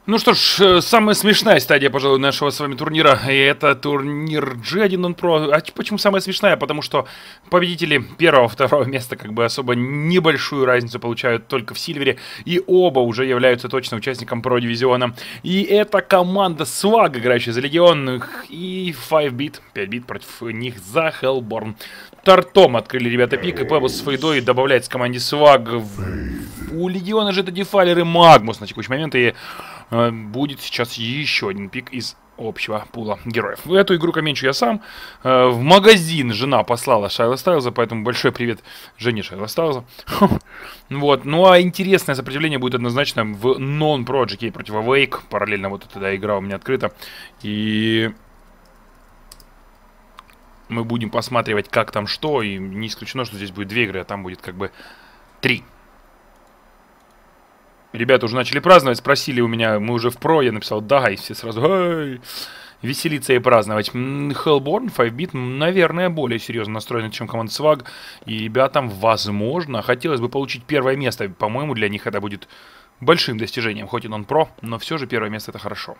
Ну что ж, самая смешная стадия, пожалуй, нашего с вами турнира, и это турнир G1 Non Pro. А почему самая смешная? Потому что победители первого, второго места как бы особо небольшую разницу получают только в Сильвере, и оба уже являются точно участником Про-дивизиона. И это команда Swag, играющая за Легион, и 5-бит, 5-бит против них за Hellborn. Тартом открыли ребята пик, и Pebbles с Фейдой добавляется команде Swag. У Легиона же это Дефайлер и Магмус на текущий момент, и будет сейчас еще один пик из общего пула героев. Эту игру комменчу я сам. В магазин жена послала Шайла Стайлза, поэтому большой привет жене Шайла Стайлза. Вот. Ну а интересное сопротивление будет однозначно в Non-Pro GK против Awake. Параллельно вот эта игра у меня открыта. И мы будем посматривать, как там что. И не исключено, что здесь будет 2 игры, а там будет как бы 3. Ребята уже начали праздновать, спросили у меня, мы уже в про, я написал да, и все сразу эй, веселиться и праздновать. Hellborn, 5-бит, наверное, более серьезно настроены, чем команда Swag. И ребятам, возможно, хотелось бы получить первое место. По-моему, для них это будет большим достижением, хоть и Non-Pro, но все же первое место это хорошо.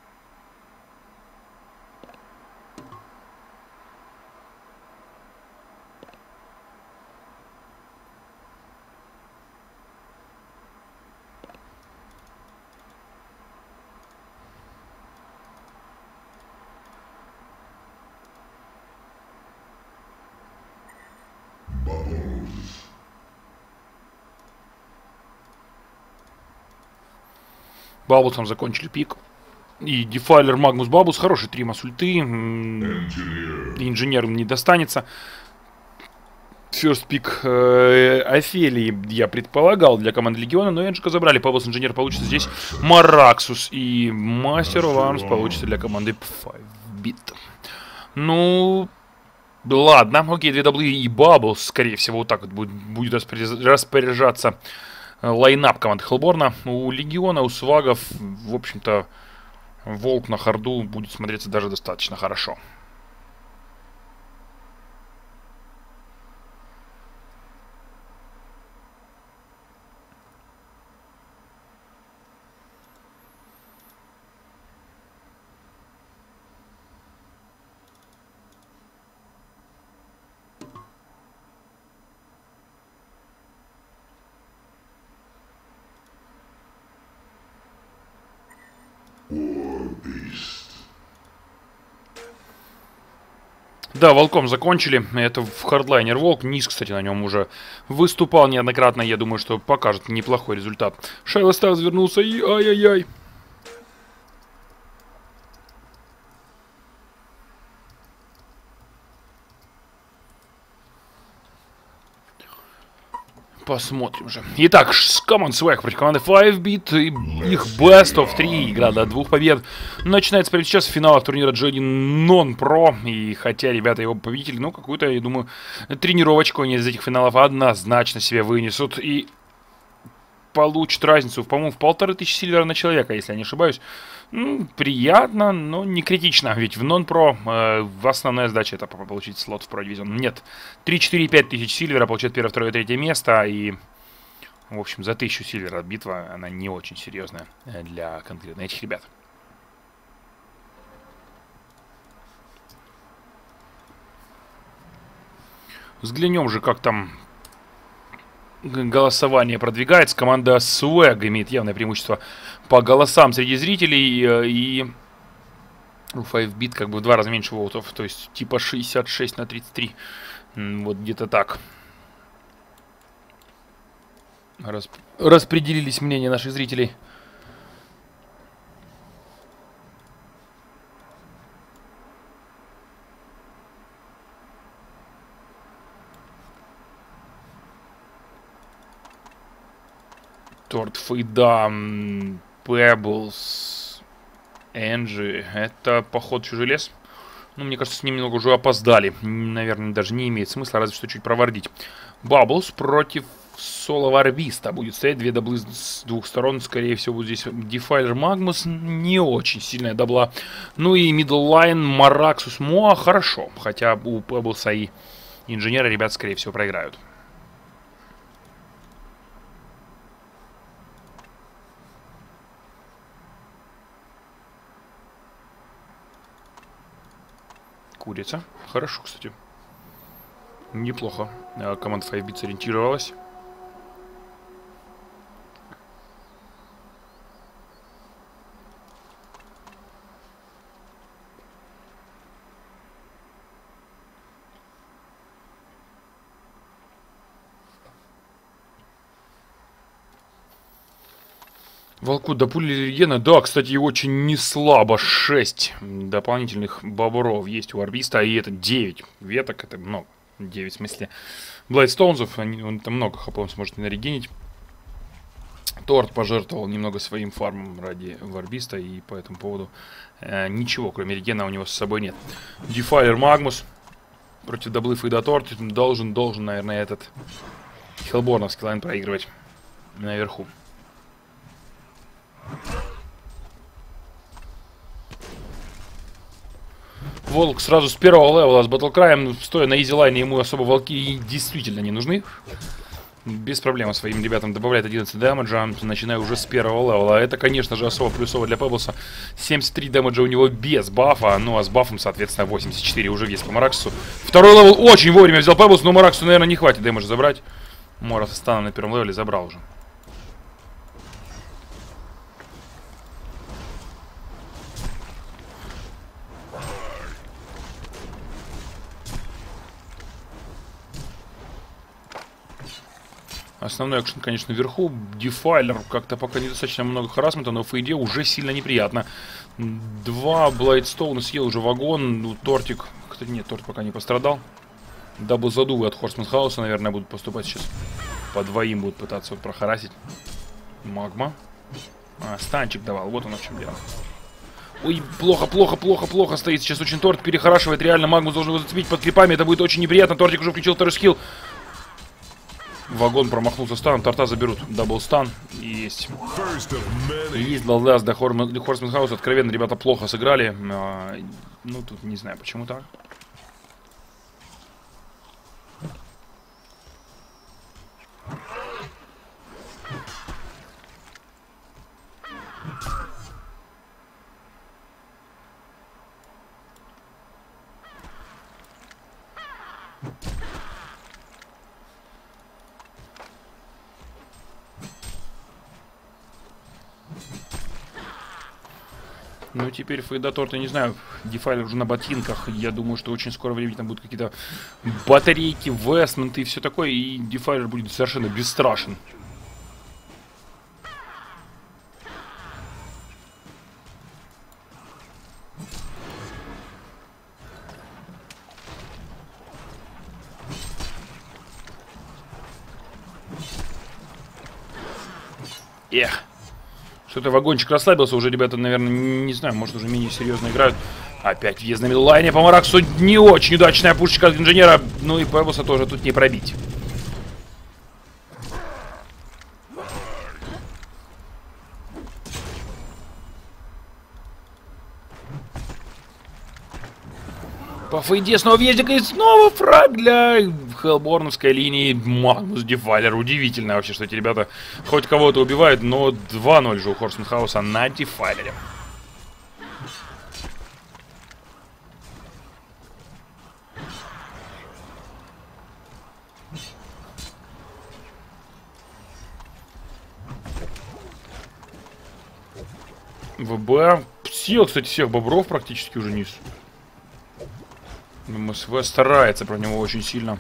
Бабусом закончили пик. И Дефайлер, Магмус, Бабус. Хороший тримас ульты. Инженер не достанется. First пик Офелии я предполагал для команды Легиона, но Энджика забрали. Бабус Инженер получится здесь. Мараксус и Мастер of Arms получится для команды 5-бит. Ну... Ладно, окей, 2 даблы и Бабус, скорее всего, вот так вот будет распоряжаться лайнап команды Хеллборна. У Легиона, у Свагов, в общем-то, Волк на харду будет смотреться даже достаточно хорошо. Да, Волком закончили. Это в хардлайнер Волк. Низ, кстати, на нем уже выступал неоднократно. Я думаю, что покажет неплохой результат. Шайла Стайлз вернулся и ай-яй-яй. Посмотрим же. Итак, команда Swag против команды 5-бит. Их Best of 3. Игра до 2 побед. Начинается прямо сейчас в финалах турнира G1 Non-Pro. И хотя ребята его победители, ну, какую-то, я думаю, тренировочку они из этих финалов однозначно себе вынесут. И получат разницу, по-моему, в 1500 сильвера на человека, если я не ошибаюсь. Ну, приятно, но не критично. Ведь в Non-Pro основная задача это получить слот в Pro-дивизион. Нет, 3-4-5 тысяч сильвера получает первое, второе, третье место. И, в общем, за 1000 сильвера битва, она не очень серьезная для конкретно этих ребят. Взглянем же, как там голосование продвигается. Команда Swag имеет явное преимущество по голосам среди зрителей. И у 5-бит как бы в 2 раза меньше волтов. То есть типа 66 на 33. Вот где-то так. Распределились мнения наших зрителей. Торт Фейда, Pebbles, Энджи. Это поход в чужой лес. Ну, мне кажется, с ним немного уже опоздали. Наверное, даже не имеет смысла, разве что чуть провардить. Bubbles против Соло Варвиста будет стоять. 2 даблы с 2 сторон. Скорее всего, будет здесь Дефайлер Магмус. Не очень сильная дабла. Ну и Мидллайн, Мараксус, Моа хорошо. Хотя у Pebbles'а и Инженера ребят, скорее всего, проиграют. курица. Хорошо, кстати. Неплохо. Команда 5-бит сориентировалась. Волку до пули регена. Да, кстати, очень не слабо. 6 дополнительных бобров есть у арбиста. И это 9 веток. Это много. 9 в смысле. Блайдстоунзов. Он там много хп он сможет нарегенить. Торт пожертвовал немного своим фармом ради варбиста. И по этому поводу ничего, кроме регена, у него с собой нет. Дефайлер Магмус. Против Даблыфа и Торт. Должен, наверное, этот Хелборновский лайн проигрывать наверху. Волк сразу с первого левела с батлкраем, стоя на изи-лайне, ему особо волки действительно не нужны. Без проблем своим ребятам добавляет 11 дэмэджа, начиная уже с первого левела. Это, конечно же, особо плюсово для Пеблса. 73 дэмэджа у него без бафа, ну а с бафом, соответственно, 84 уже есть по Мараксу. Второй левел очень вовремя взял Пеблс, но Мараксу, наверное, не хватит дэмэджа забрать. Моров Стана на первом левеле забрал уже. Основной экшен, конечно, вверху. Дефайлер как-то пока недостаточно много харассмента, но в фейде уже сильно неприятно. 2 Блайдстоуна съел уже вагон. Ну, Тортик... Кстати, нет, Торт пока не пострадал. Дабл-задувы от Хорсман Хауса, наверное, будут поступать сейчас. По двоим будут пытаться вот прохарасить. Магма. Станчик давал, вот он в чем дело. Ой, плохо стоит сейчас очень Торт. Перехорашивает, реально Магмус должен его зацепить под крипами. Это будет очень неприятно. Тортик уже включил второй скилл. Вагон промахнулся станом, Торта заберут. Даблстан. Есть. Есть Далдас до Хорсмен Хаус. Откровенно, ребята плохо сыграли. Ну, тут не знаю, почему так. Ну, теперь Фейда Торта, не знаю, Дефайлер уже на ботинках. Я думаю, что очень скоро времени там будут какие-то батарейки, вестменты и все такое. И Дефайлер будет совершенно бесстрашен. Эх. Что-то вагончик расслабился, уже ребята, наверное, не знаю, может уже менее серьезно играют. Опять въезд на мидлайне по Мараксу, не очень удачная пушечка от инженера, ну и Пеблса тоже тут не пробить. По фейде снова въездик и снова фраг для хелборновской линии. Магнус Дефайлер. Удивительно вообще, что эти ребята хоть кого-то убивают, но 2-0 же у Хорсмен Хауса на Дефайлере. ВБ съел, кстати, всех бобров практически уже низ. МСВ старается про него очень сильно.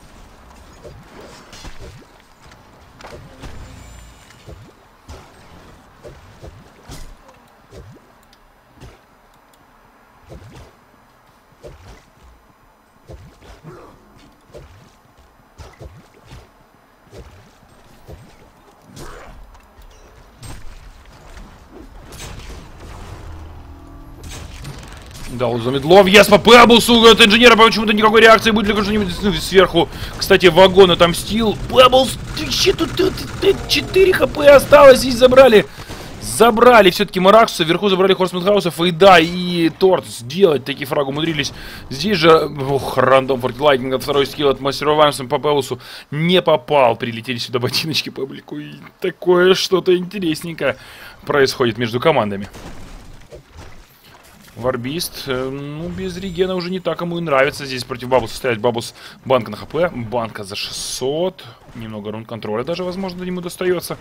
Да, он замедлов. Yes, по Пеблсу от инженера почему-то никакой реакции будет ли что-нибудь сверху. Кстати, вагон отомстил. Пеблс, тут 4 хп осталось и забрали. Забрали все-таки Мараксуса, вверху забрали Хорсмен Хауса, Фейда и Торт. Сделать такие фраг умудрились. Здесь же, рандом фортилайтинг от второй скилл от Мастера Ваймса по Пеблсу не попал. Прилетели сюда ботиночки публику. И такое что-то интересненькое происходит между командами. Варбист, ну, без регена уже не так ему и нравится здесь против Бабуса стоять. Бабус, банка на хп, банка за 600. Немного рун контроля даже, возможно, ему достается.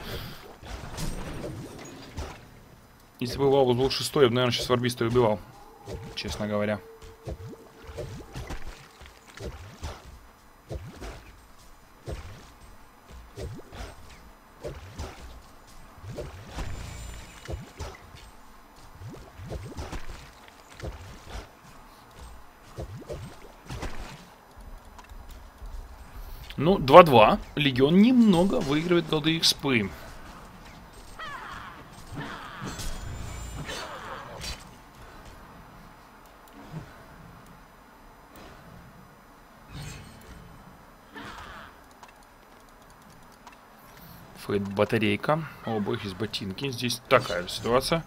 Если бы Бабус был 6, я бы, наверное, сейчас Варбиста убивал. Честно говоря. Ну, 2-2. Легион немного выигрывает голды экспы. Фейт батарейка. У обоих есть ботинки. Здесь такая же ситуация.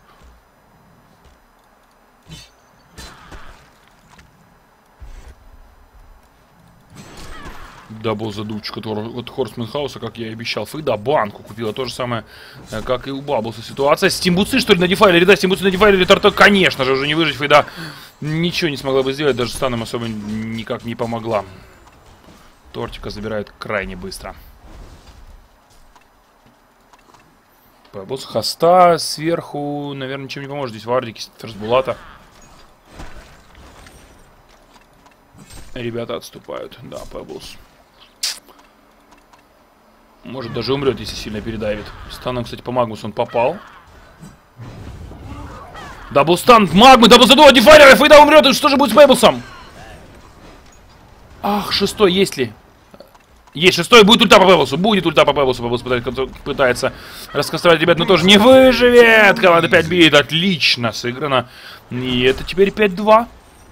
Дабл задувчик от Хорсмен Хауса, как я и обещал. Фейда банку купила. То же самое, как и у Баблса ситуация. Стимбуцы, что ли, на дефайлере? Да, стимбуцы на дефайлере. Тарта, конечно же, уже не выжить. Фейда ничего не смогла бы сделать. Даже станом особо никак не помогла. Тортика забирают крайне быстро. Баблс, хоста сверху, наверное, ничем не поможет. Здесь вардики, ферзбулата. Ребята отступают. Да, Пеблс. Может, даже умрет, если сильно передавит. Станом, кстати, по Магнусу он попал. Даблстан Магмы, дабл задул дефайлера, Фейда умрет. И что же будет с Пеблсом? Ах, 6 есть ли? Есть 6, будет ульта по Пеблсу. Будет ульта по Пеблсу. Пеблс пытается раскастровать ребят, но тоже не выживет. Команда 5 бит. Отлично сыграно. И это теперь 5-2.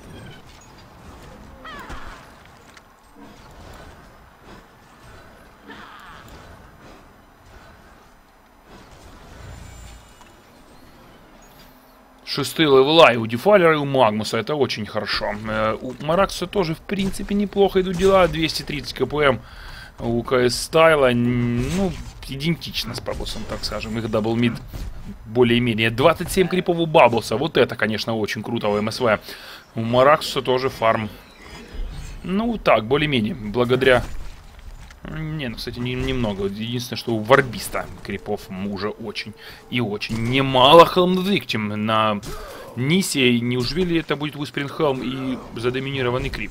Шестые левела и у Дефайлера, и у Магмуса. Это очень хорошо. У Маракса тоже, в принципе, неплохо идут дела. 230 КПМ у КС Стайла. Ну, идентично с Баблсом, так скажем. Их даблмид более-менее. 27 крипов у Баблса. Вот это, конечно, очень круто у МСВ. У Маракса тоже фарм. Ну, так, более-менее. Благодаря... Не, ну, кстати, немного. Единственное, что у Варбиста крипов уже очень и очень немало. Helm Victim на Нисе. Неужели это будет Whispering Helm и задоминированный крип?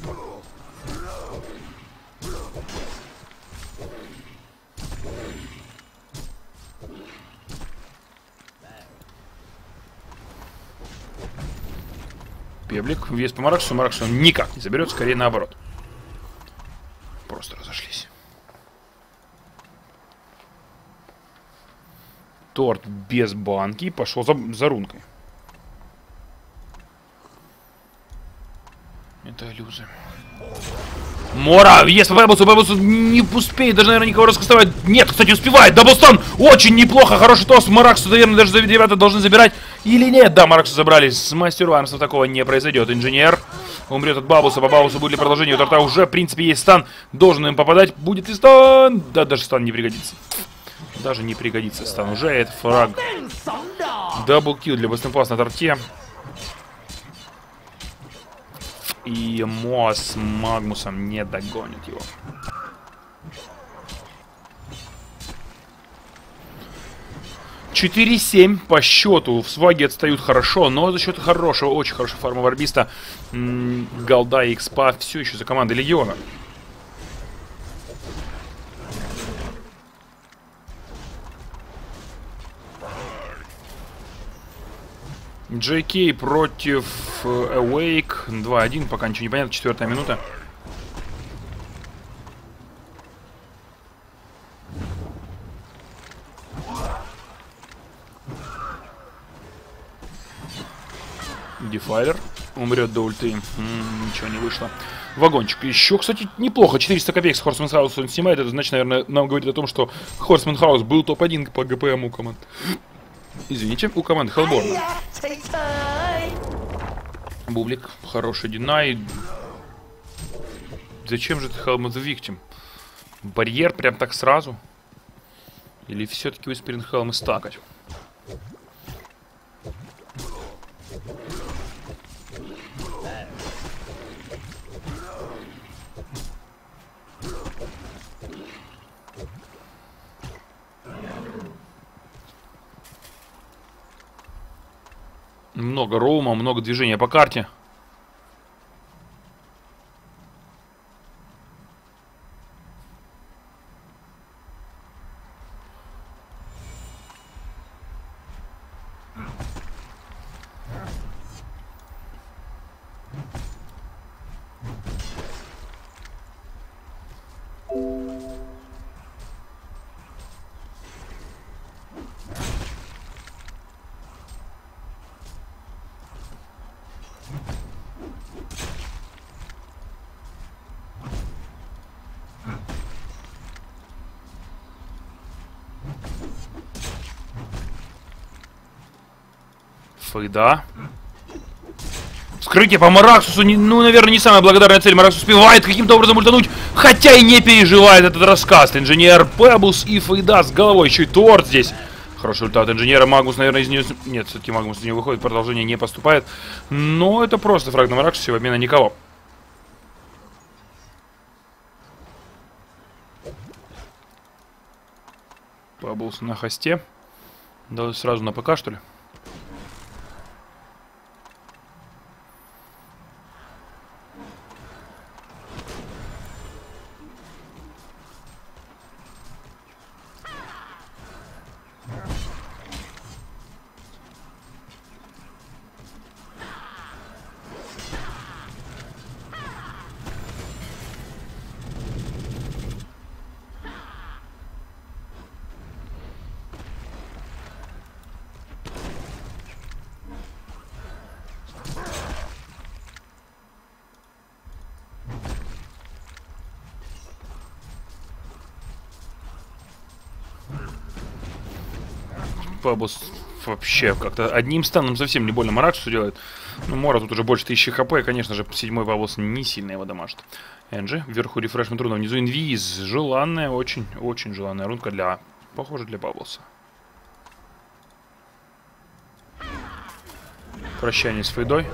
Пеблик, вес по Мараксу. Мараксу он никак не заберет, скорее наоборот. Просто разошлись. Торт без банки пошел за рункой. Это иллюзия. Мора! Есть по Пеблсу не успеет даже, наверное, никого раскастовать. Нет, кстати, успевает. Даблстан! Очень неплохо. Хороший тост. Мараксу, наверное, даже ребята должны забирать. Или нет? Да, Мараксу забрали. С Мастеру Армсом такого не произойдет. Инженер умрет от Бабуса. По Бабусу будет ли продолжение? У Торта уже, в принципе, есть стан. Должен им попадать. Будет ли стан? Да, даже стан не пригодится. Даже не пригодится стан. Уже это фраг. Даблкил для Бастенпас на Торте. И Моа с Магмусом не догонит его. Четыре 7 по счету. В сваге отстают хорошо, но за счет хорошего, очень хорошего фарма Варбиста, голда и экспа все еще за командой Легиона. JK против Awake 2-1, пока ничего не понятно, 4-я минута. Дефайлер умрет до ульты. Ничего не вышло. Вагончик. Еще, кстати, неплохо. 400 копеек с Хорсмен Хаус он снимает. Это значит, наверное, нам говорит о том, что Хорсмен Хаус был топ-1 по ГПМ у команд. Извините, у команды Хеллборна. Бублик, хороший динай. Зачем же ты Helm of the Victim? Барьер прям так сразу? Или все-таки Whispering Helm стакать? Много роума, много движения по карте. Фейда. Вскрытие по Мараксусу, ну, наверное, не самая благодарная цель. Мараксус успевает каким-то образом ультануть, хотя и не переживает этот рассказ. Инженер, Пеблс и Фейда с головой. Еще и торт здесь. Хороший ульта от инженера. Магнус, наверное, из нее... Нет, все-таки Магнус из нее выходит, продолжение не поступает. Но это просто фраг на Мараксусе в обмен на никого. Пеблс на хосте. Да сразу на ПК, что ли? Пеблс вообще как-то одним станом совсем не больно Мараксусу делает. Ну, Мора тут уже больше 1000 хп, и, конечно же, 7-й Пеблс не сильно его дамажит. Энджи, вверху рефрешмент руна, внизу инвиз. Желанная, очень желанная рунка для, похоже, для Пеблса. Прощание с Фейдой.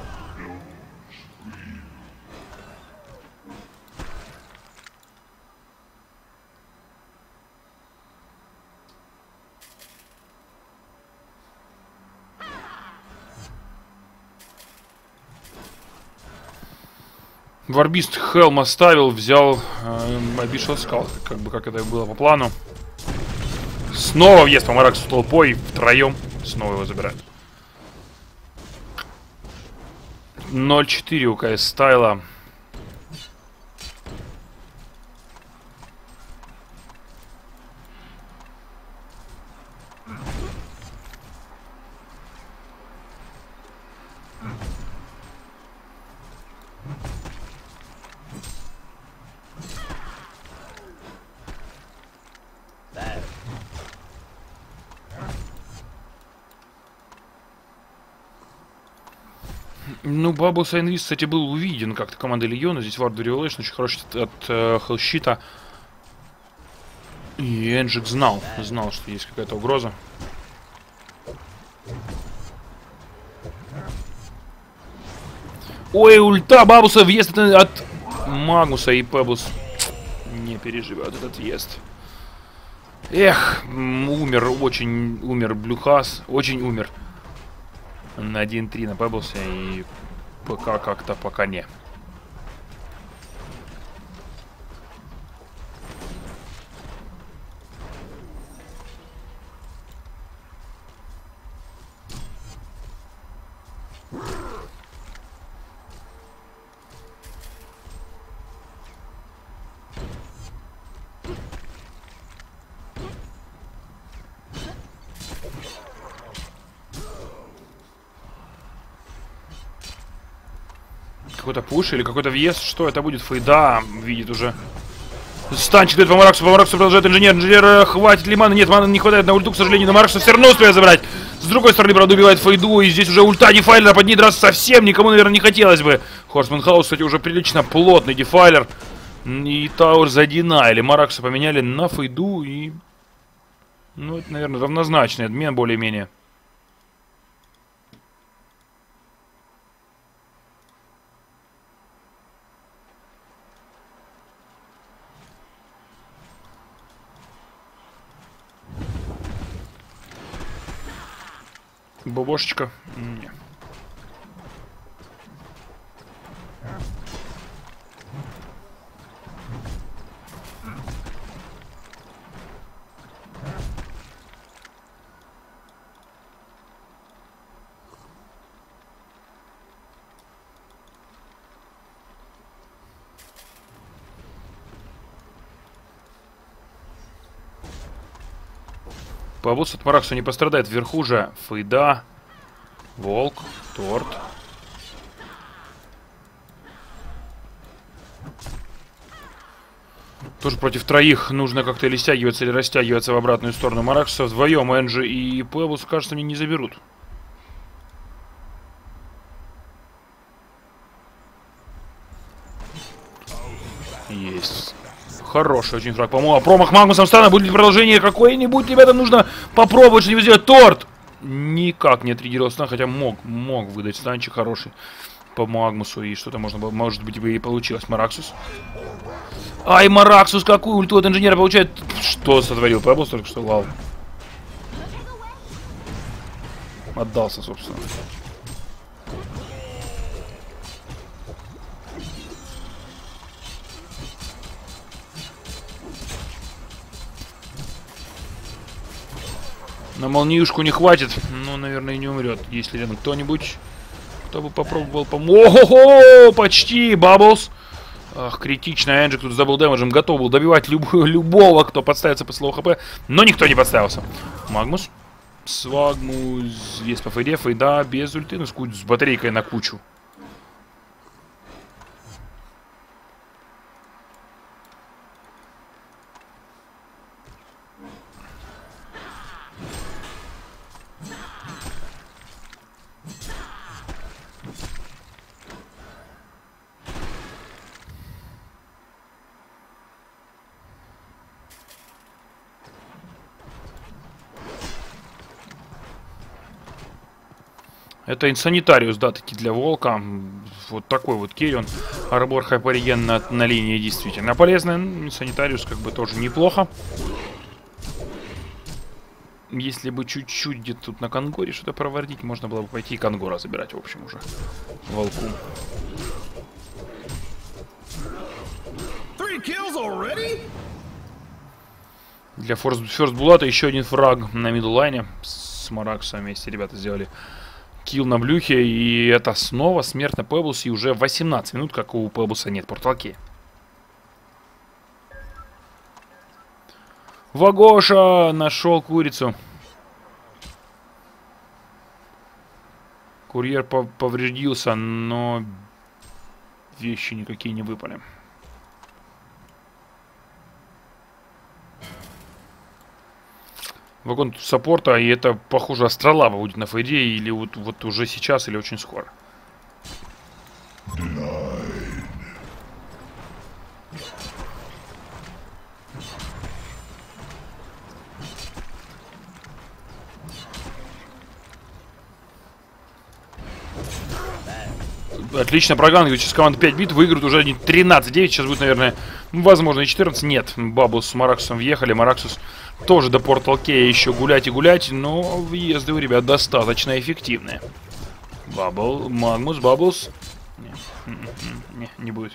Варбист Хелм оставил, взял Абишел Скал, как это было по плану. Снова въезд по Мараксу толпой, втроем. Снова его забирают. 0-4 у КС Стайла. Ну, Бабуса Инвиз, кстати, был увиден как-то командой Легиона. Здесь Вард Ревелейшн очень хороший от Хеллщита. И Энджик знал, что есть какая-то угроза. Ой, ульта Бабуса, въезд от Магнуса, и Пеблс не переживет этот въезд. Эх, умер Блюхас, очень умер. На 1-3 на Пеблсе, и ПК как-то пока не. Какой-то пуш или какой-то въезд? Что это будет? Фейда видит уже. Станчик дает по Мараксу продолжает инженер. Хватит ли маны? Нет, маны не хватает на ульту, к сожалению, на Мараксу все равно успеет забрать. С другой стороны, правда, убивает Фейду, и здесь уже ульта дефайлера, под ней драться совсем никому, наверное, не хотелось бы. Хорсман Хаус, кстати, уже прилично плотный дефайлер. И Тауэр задинали. Мараксу поменяли на Фейду, и... Ну, это, наверное, равнозначный обмен, более-менее. Бобошечка? Не. Павус от Маракса не пострадает. Вверху же Фейда, Волк, Торт. Тоже против троих нужно как-то или стягиваться, или растягиваться в обратную сторону. Маракса вдвоем Энджи и Павус, кажется, мне не заберут. Есть. Хороший очень фраг. По-моему, промах Магнусом Стана. Будет ли продолжение какое-нибудь? Ребята, нужно попробовать что-нибудь сделать. Торт! Никак не отреагировал стан, хотя мог выдать станчик хороший по Магнусу. И что-то можно было, может быть, и получилось. Мараксус. Ай, Мараксус, какую ульту от инженера получает? Что сотворил? Пэббл только что, вау. Отдался, собственно. На молниюшку не хватит. Ну, наверное, и не умрет. Если рядом кто-нибудь, кто бы попробовал помочь. Ого-го! Почти! Бабблс! Ах, критично. Энджик тут с дабл дэмэджем готов был добивать любого, кто подставится по слову ХП. Но никто не подставился. Магмус. Свагмус. Есть по фейде. Фейда без ульты. Ну, с батарейкой на кучу. Это инсанитариус, да, таки для волка. Вот такой вот керри, он арбор хайпориген на линии действительно полезный. Инсанитариус как бы тоже неплохо. Если бы чуть-чуть где-то тут на Конгоре что-то провордить, можно было бы пойти и Конгора забирать, в общем, уже. Волку. Для ферстбулата еще один фраг на мидлайне. С Мараксом вместе ребята сделали килл на блюхе, и это снова смерть на Пэблс, и уже 18 минут, как у Пэблса нет порталки. Вагоша нашел курицу. Курьер повредился, но вещи никакие не выпали. Вагон саппорта, и это, похоже, Астролаба будет на фейде, или вот уже сейчас, или очень скоро. Отлично проганг, сейчас команда 5 бит, выиграют уже 13-9, сейчас будет, наверное, возможно, и 14. Нет, Бабблс с Мараксусом въехали, Мараксус тоже до Портал Кея еще гулять и гулять, но въезды у ребят достаточно эффективные. Магмус, Бабблс. Не будет.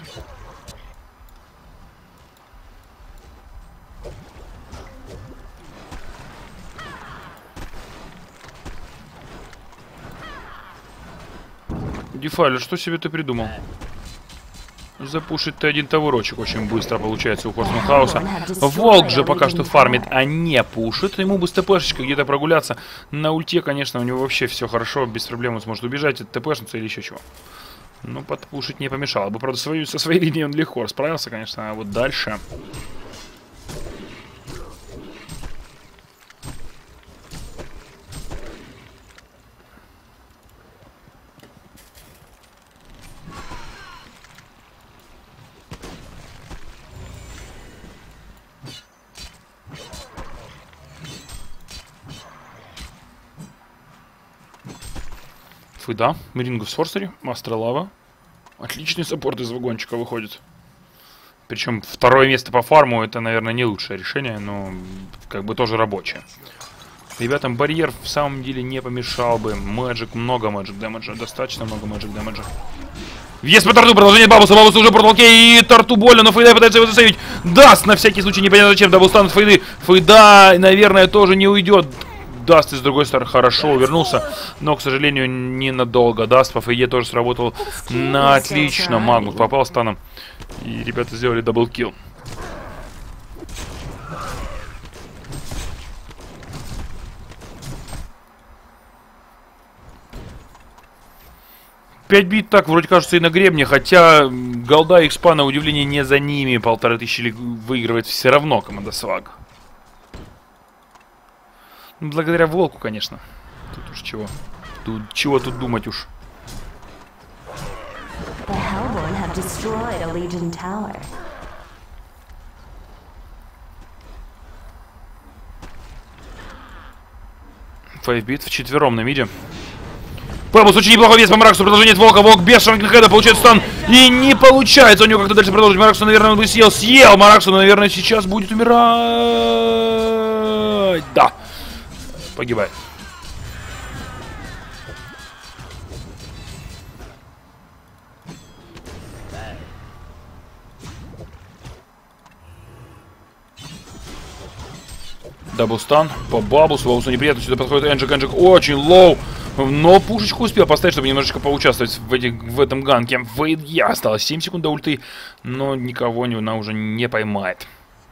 Дефайлер, что себе ты придумал? Запушить ты один товарочек очень быстро получается у Хорсманхауса. Волк же пока что фармит, а не пушит. Ему бы с ТПшечкой где-то прогуляться. На ульте, конечно, у него вообще все хорошо. Без проблем он сможет убежать от ТПшницы или еще чего. Но подпушить не помешало бы. Правда, со своей линией он легко справился, конечно. А вот дальше... Фейда, Рингов Сорсери, Астролава. Отличный саппорт из вагончика выходит. Причем второе место по фарму, это, наверное, не лучшее решение, но как бы тоже рабочее. Ребятам барьер в самом деле не помешал бы. Мэджик, много мэджик дэмэджа, достаточно много мэджик дэмэджа. Есть по торту, продолжение Бабуса, Бабус уже порталке, и торту больно, но Фейда пытается его засейвить. Даст, на всякий случай, непонятно зачем, даблстан от Фейды. Фейда, наверное, тоже не уйдет. Даст, и с другой стороны, хорошо увернулся, но, к сожалению, ненадолго. Даст по фейде тоже сработал на отлично. Магнус попал станом, и ребята сделали даблкилл. 5 бит так, вроде кажется, и на гребне, хотя голда и экспа, на удивление, не за ними. 1500 выигрывает все равно команда Сваг. Благодаря Волку, конечно. Тут уж чего. Чего тут думать уж. Файвбит вчетвером на миде. Пэббус очень неплохой вес по Мараксу. Продолжение от Волка. Волк без Шранкенхеда получает стан. И не получается у него как-то дальше продолжить. Мараксу, наверное, он бы съел. Съел Мараксу, наверное, сейчас будет умирать. Да. Погибает. Даблстан по Бабусу. Бабусу неприятно. Сюда подходит Энджик. Энджик очень лоу. Но пушечку успел поставить, чтобы немножечко поучаствовать в этом ганке. Вейдья осталось 7 секунд до ульты. Но никого она уже не поймает.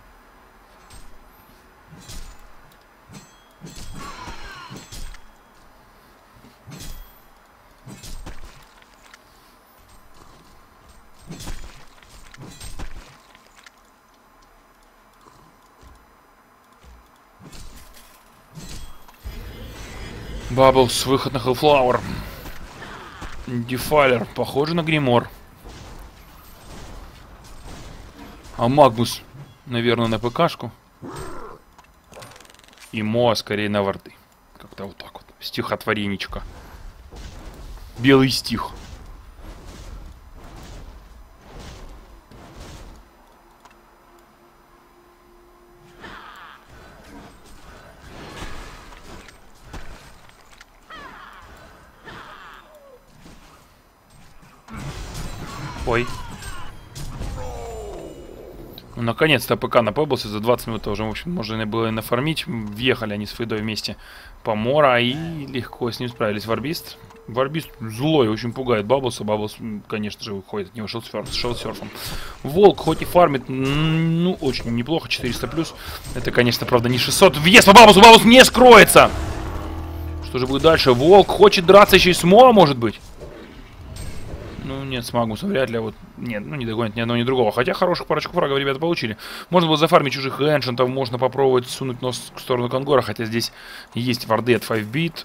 Бабблс, выход на Hellflower. Дефайлер, похоже на Гримор. А Магнус, наверное, на ПКшку. И Моа скорее на варды. Как-то вот так вот. Стихотворенечко. Белый стих. Ой. Ну, наконец-то ПК на Пэбблсе за 20 минут уже, в общем, можно было и нафармить. Въехали они с Фейдой вместе по Мора и легко с ним справились. Варбист. Варбист злой, очень пугает Бабблса. Бабблс, конечно же, выходит от него шелсерфом. Волк хоть и фармит, ну, очень неплохо, 400+. Это, конечно, правда, не 600. Въезд по Бабблсу, Бабблс не скроется! Что же будет дальше? Волк хочет драться еще и с Моа, может быть? Ну, нет, с Магнусом вряд ли, а вот... Нет, ну не догонит ни одного, ни другого. Хотя хороших парочку фрагов ребята получили. Можно было зафармить чужих эншентов, можно попробовать сунуть нос в сторону Конгора, хотя здесь есть варды от 5-бит.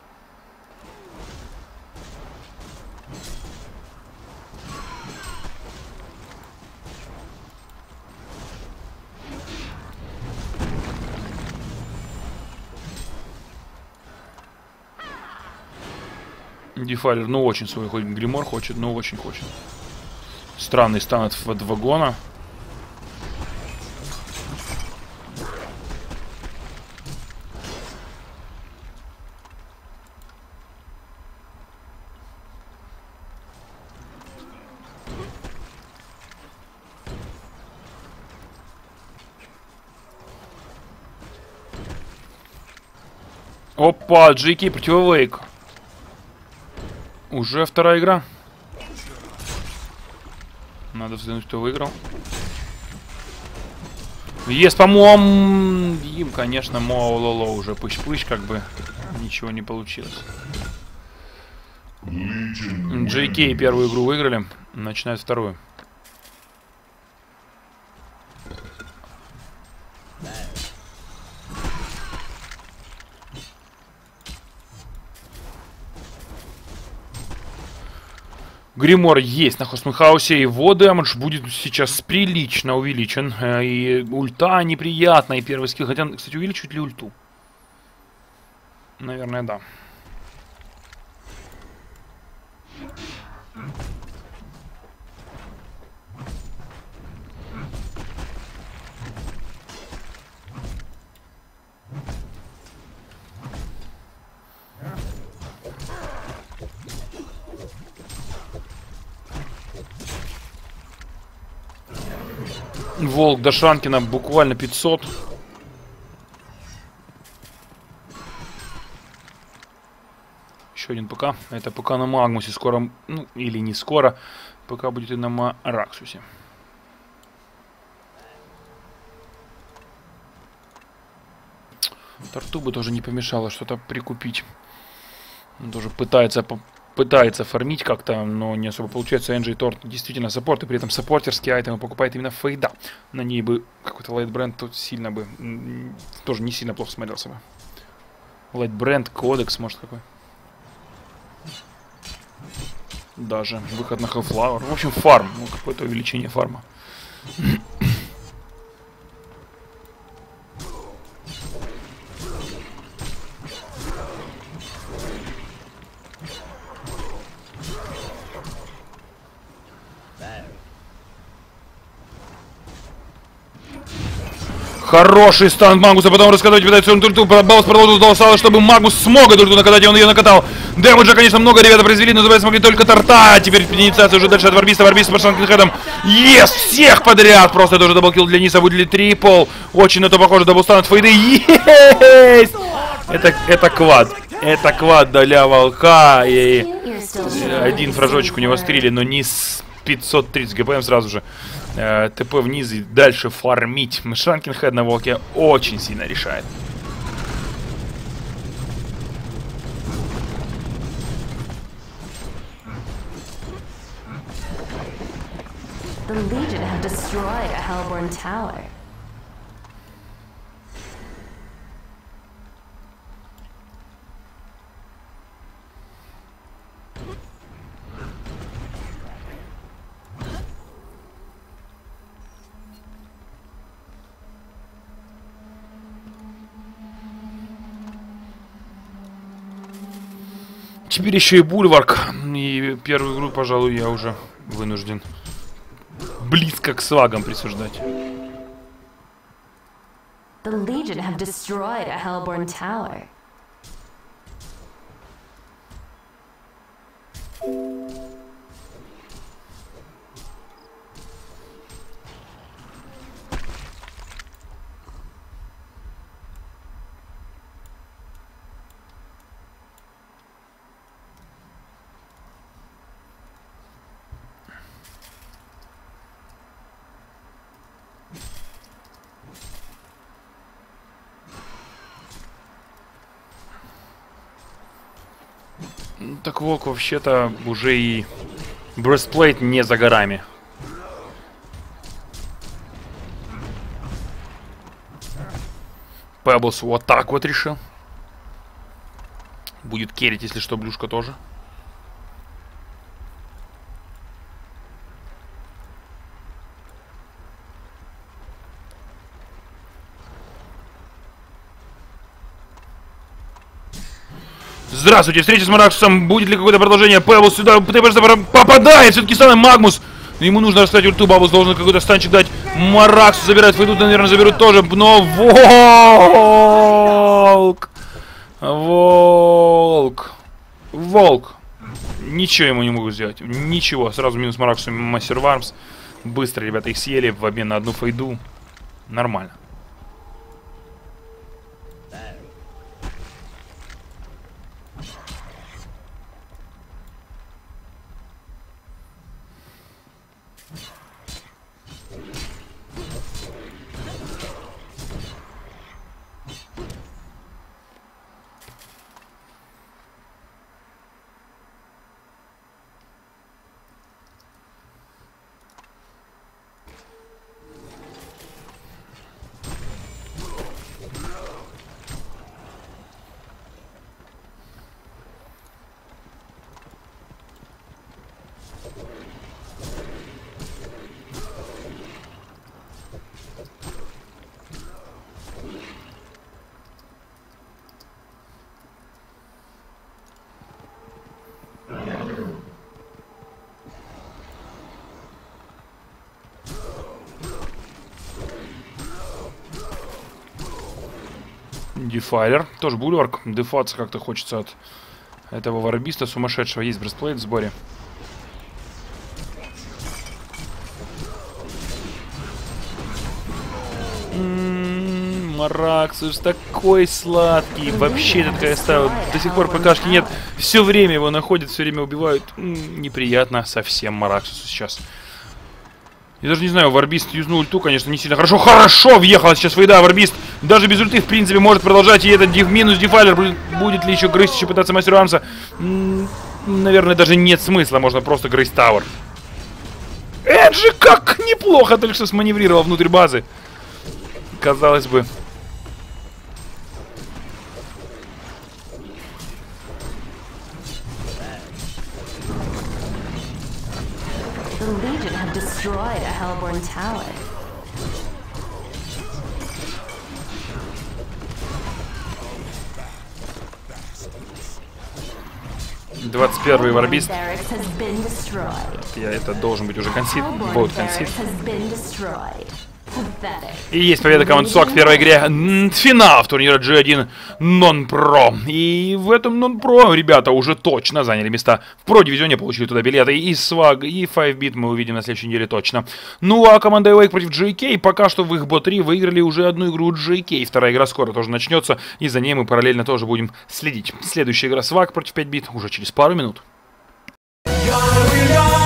Дефайлер, ну очень свой, хоть Гримор хочет, но очень хочет. Странный стан от вагона. Опа, GK против Вейк. Уже вторая игра. Надо взглянуть, кто выиграл. Есть, по-моему, им, конечно, Моа Лоло уже пыщ-пыщ, как бы ничего не получилось. JK первую игру выиграли, начинают вторую. Гримор есть на Хосмехаусе, и его дэмэдж будет сейчас прилично увеличен. И ульта неприятная, и первый скилл. Хотя, кстати, увеличивает ли ульту? Наверное, да. Волк до Шранкена буквально 500. Еще один ПК. Это ПК на Магнусе. Скоро, ну или не скоро, ПК будет и на Мараксусе. Тарту бы тоже не помешало что-то прикупить. Он тоже пытается пытается фармить как-то, но не особо получается. Энджи Торт действительно саппорт, и при этом саппортерские айтемы покупает именно Фейда. На ней бы какой-то лайтбренд тут сильно бы, тоже не сильно плохо смотрелся бы. Лайтбренд, кодекс, может, какой. Даже выход на Hellflower. В общем, фарм, ну, какое-то увеличение фарма. Хороший стан Магуса, потом раскатывать пытается ульту, Баус продолжил долсало, чтобы Магус смог эту ульту накатать, и он ее накатал. Дэмэджа, конечно, много ребята произвели, но забрать смогли только торта. Теперь инициация уже дальше от Варбиста, Варбист с Паршанкинхедом. Есть! Всех подряд! Просто тоже даблкил для Ниса, выделили трипл. Очень на то похоже, даблстан от Фейды. Есть! Это квад. Это квад для Волка. И один фражочек у него стрели, но Низ 530 ГПМ сразу же. ТП вниз и дальше фармить. Шранкинхед на Волке очень сильно решает. The Legion have destroyed a Hellborn tower. Теперь еще и Бульварк. И первую игру, пожалуй, я уже вынужден близко к свагам присуждать. The Legion have destroyed a Hellborn tower. Так Волк вообще-то уже и брестплейт не за горами. Пеблс вот так вот решил. Будет керрить, если что, Блюшка тоже. Здравствуйте, встреча с Мараксусом. Будет ли какое-то продолжение? Пэблс сюда попадает. Все-таки самый Магмус. Ему нужно расставить ульту. Бабус должен какой-то станчик дать. Мараксус забирает. Фейду, наверное, заберут тоже. Но Волк. Волк. Ничего ему не могут сделать. Ничего. Сразу минус Мараксусу, Мастер Вармс. Быстро, ребята, их съели в обмен на одну Фейду. Нормально. Дефайлер. Тоже Бульварк. Дефаться как-то хочется от этого варбиста сумасшедшего. Есть брестплейт в сборе. Мараксус такой сладкий. Вообще этот КС до сих пор ПКшки нет. Все время его находят, все время убивают. Неприятно совсем Мараксусу сейчас. Я даже не знаю, Варбист юзнул ульту, конечно, не сильно хорошо. Хорошо въехала сейчас Фейда, Варбист даже без ульты, в принципе, может продолжать. И этот минус Дефайлер будет ли еще грызть, еще пытаться Мастер Армса. наверное, даже нет смысла. Можно просто грызть Тауэр. Эджи как неплохо только что сманеврировал внутрь базы. Казалось бы. The Legion have destroyed a Hellborn tower. 21-й варбист. Barracks has been destroyed. Это должен быть уже консид. Hellborn Вот barracks консид. has been destroyed. Pathetic. И есть победа команды СОК в первой игре. Финал турнира G1 Non-Pro. И в этом Non-Pro ребята уже точно заняли места в Про-дивизионе, получили туда билеты. И Swag, и 5-Bit мы увидим на следующей неделе точно. Ну а команда Awake против JK пока что в их БО-3 выиграли уже одну игру JK. Вторая игра скоро тоже начнется. И за ней мы параллельно тоже будем следить. Следующая игра Swag против 5-Bit уже через пару минут. Young,